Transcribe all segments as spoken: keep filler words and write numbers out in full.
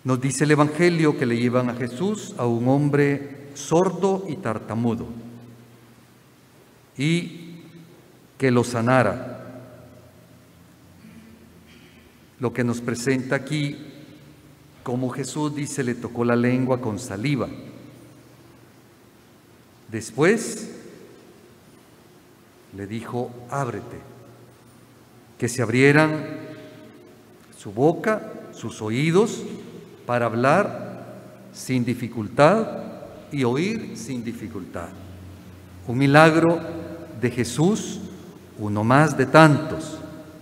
Nos dice el Evangelio que le llevan a Jesús a un hombre sordo y tartamudo y que lo sanara. Lo que nos presenta aquí, como Jesús dice, le tocó la lengua con saliva. Después le dijo, ábrete, que se abrieran su boca, sus oídos, para hablar sin dificultad y oír sin dificultad. Un milagro de Jesús, uno más de tantos.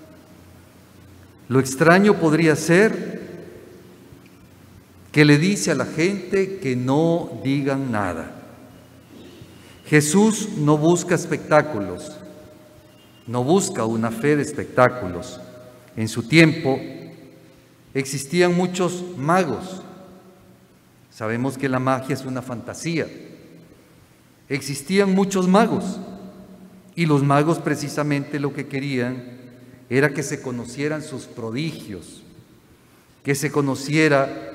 Lo extraño podría ser que le dice a la gente que no digan nada. Jesús no busca espectáculos, no busca una fe de espectáculos. En su tiempo existían muchos magos. Sabemos que la magia es una fantasía. Existían muchos magos y los magos precisamente lo que querían era que se conocieran sus prodigios, que se conociera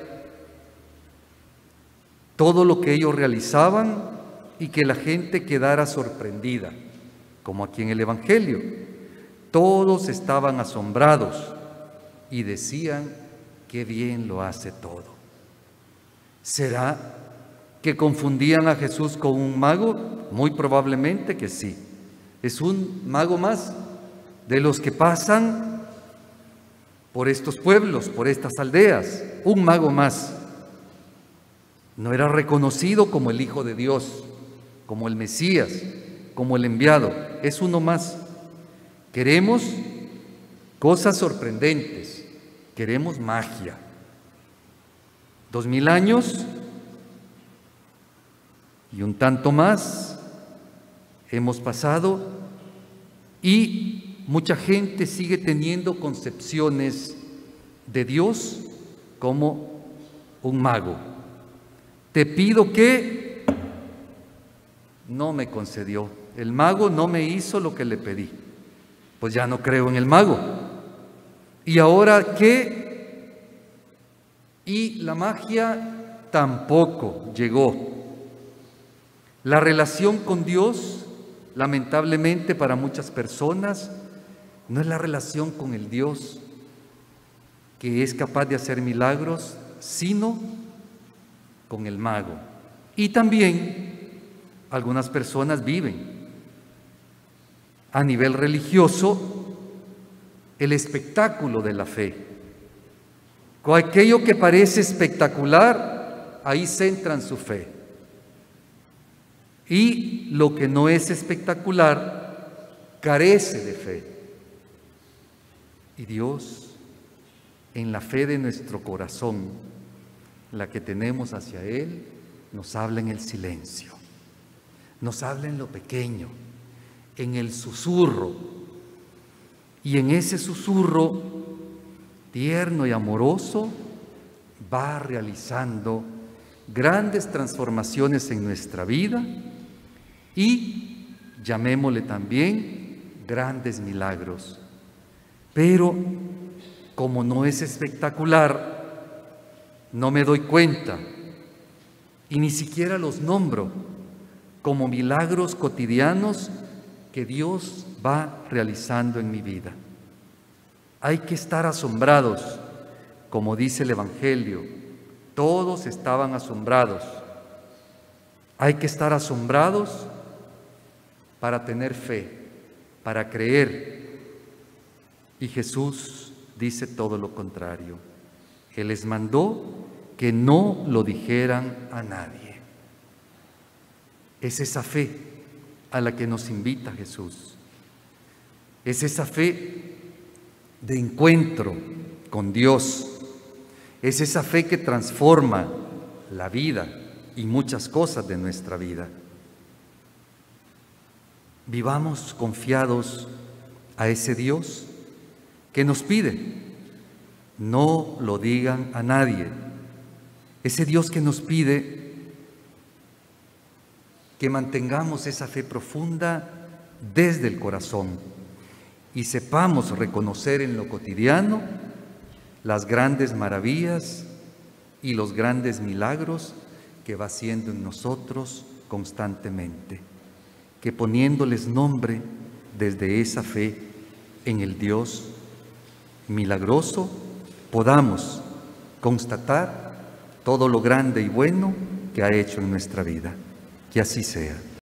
todo lo que ellos realizaban y que la gente quedara sorprendida, como aquí en el Evangelio. Todos estaban asombrados y decían, qué bien lo hace todo. ¿Será que confundían a Jesús con un mago? Muy probablemente que sí. Es un mago más de los que pasan por estos pueblos, por estas aldeas. Un mago más. No era reconocido como el Hijo de Dios, como el Mesías, como el enviado. Es uno más. Queremos cosas sorprendentes. Queremos magia. Dos mil años y un tanto más hemos pasado y mucha gente sigue teniendo concepciones de Dios como un mago. Te pido que no me concedió. El mago no me hizo lo que le pedí. Pues ya no creo en el mago. ¿Y ahora qué? Y la magia tampoco llegó. La relación con Dios, lamentablemente para muchas personas, no es la relación con el Dios que es capaz de hacer milagros, sino con el mago. Y también algunas personas viven a nivel religioso el espectáculo de la fe. Con aquello que parece espectacular, ahí centran su fe. Y lo que no es espectacular carece de fe. Y Dios, en la fe de nuestro corazón, la que tenemos hacia Él, nos habla en el silencio, nos habla en lo pequeño, en el susurro. Y en ese susurro tierno y amoroso va realizando grandes transformaciones en nuestra vida y, llamémosle también, grandes milagros. Pero como no es espectacular, no me doy cuenta y ni siquiera los nombro como milagros cotidianos que Dios va realizando en mi vida. Hay que estar asombrados, como dice el Evangelio. Todos estaban asombrados. Hay que estar asombrados para tener fe, para creer. Y Jesús dice todo lo contrario. Él les mandó que no lo dijeran a nadie. Es esa fe a la que nos invita Jesús. Es esa fe de encuentro con Dios. Es esa fe que transforma la vida y muchas cosas de nuestra vida. Vivamos confiados a ese Dios que nos pide, no lo digan a nadie. Ese Dios que nos pide que mantengamos esa fe profunda desde el corazón y sepamos reconocer en lo cotidiano las grandes maravillas y los grandes milagros que va haciendo en nosotros constantemente. Que poniéndoles nombre desde esa fe en el Dios milagroso, podamos constatar todo lo grande y bueno que ha hecho en nuestra vida. Que así sea.